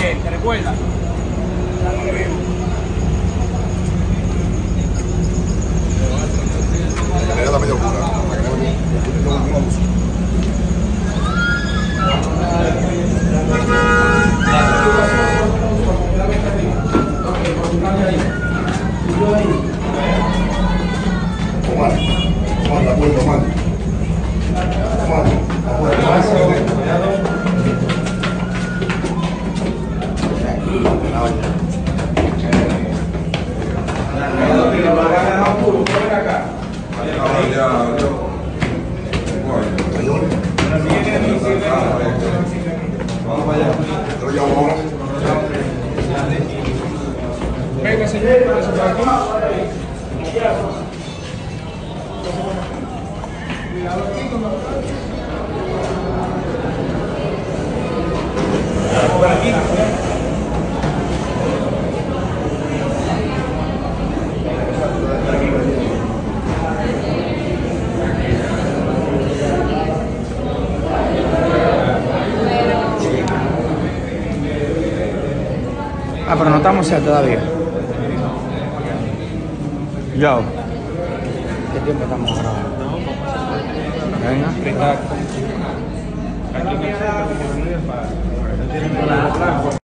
¿te recuerdas? Le da la media oscura. Omar, la puerta, Omar. Venga, señor, pase por aquí. Por aquí. Ah, pero no estamos ya todavía. Yo. ¿Qué tiempo estamos grabando? Venga. Aquí en el centro,